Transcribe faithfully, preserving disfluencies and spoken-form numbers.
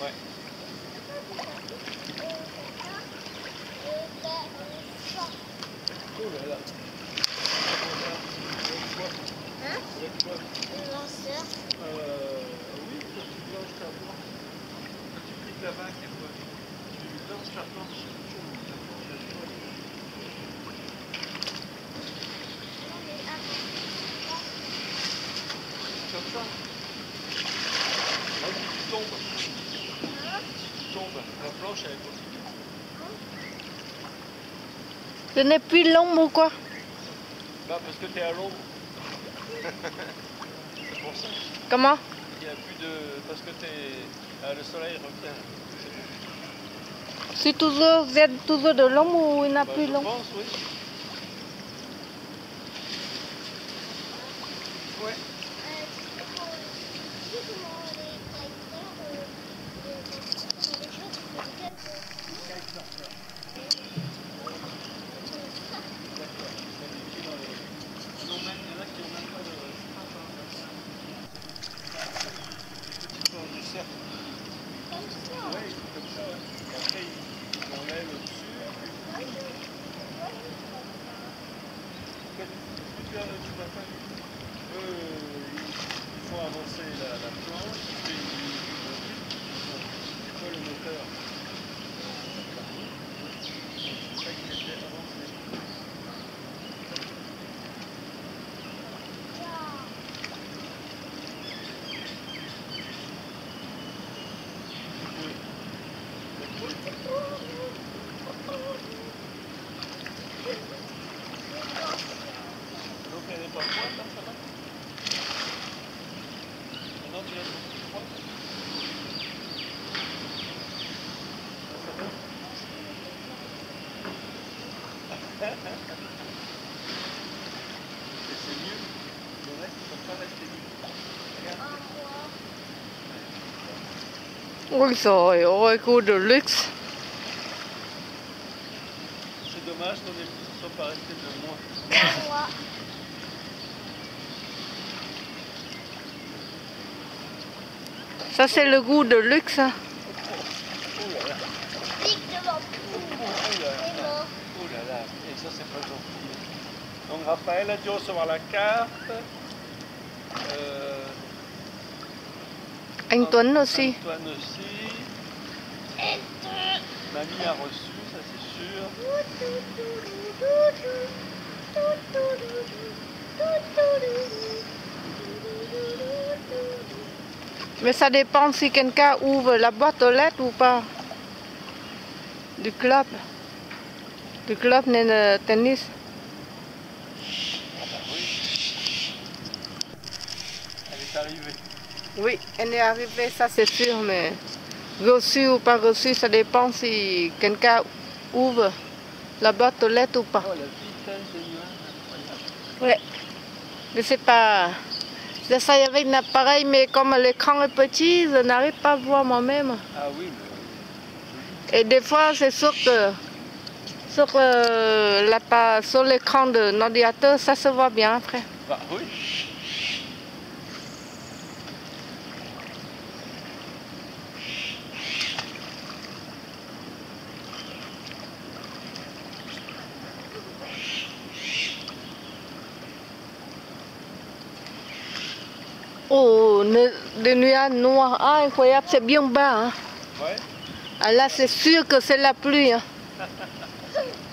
Ouais. Oh là là. Hein? Le lanceur. Euh, oui, quand tu lances ta planche, quand tu piques la vague, tu lances ta planche, ta planche elle flotte. Comme ça. Ah oui, tu tombes. Tu tombes, la planche elle continue. Ce n'est plus l'ombre ou quoi? Bah parce que tu es à l'ombre. C'est pour ça. Comment? Il n'y a plus de... parce que t'es... Ah, le soleil revient. C'est toujours, vous êtes toujours de l'ombre ou il n'y a Bah, plus je l'ombre? pense, oui. Ouais. Il faut avancer la, la planche, puis c'est quoi le moteur? C'est ça qui les fait avancer. Donc elle n'est pas pointe là, ça va? Maintenant tu laisses un petit pointe. Et c'est mieux. Le reste, ils ne sont pas restés mieux. Regarde. Ôi giời ơi, khu de luxe. C'est dommage qu'on ne soit pas resté de moins. Ça c'est le goût de luxe. Hein. Oh là là. Oh là là. Et ça c'est pas gentil. Donc Raphaël a dû recevoir la carte. Euh, Anh Tuấn aussi. Antoine aussi. Mamie a reçu, ça c'est sûr. Mais ça dépend si quelqu'un ouvre la boîte aux lettres ou pas. Du club. Du club de tennis. Elle est arrivée. Oui, elle est arrivée, ça c'est sûr, mais reçu ou pas reçu, ça dépend si quelqu'un ouvre la boîte aux lettres ou pas. Oh, la vitesse des nuages, incroyable. Ouais. Mais c'est pas... J'essaye avec un appareil, mais comme l'écran est petit, je n'arrive pas à voir moi-même. Ah oui, mais... Et des fois, c'est sûr que sur le- la- sur l'écran de l'ordinateur, ça se voit bien après. Bah oui. Oh, ne- des nuages noirs, ah, incroyable, c'est bien bas. Hein. Ouais. Ah, là, c'est sûr que c'est la pluie. Hein.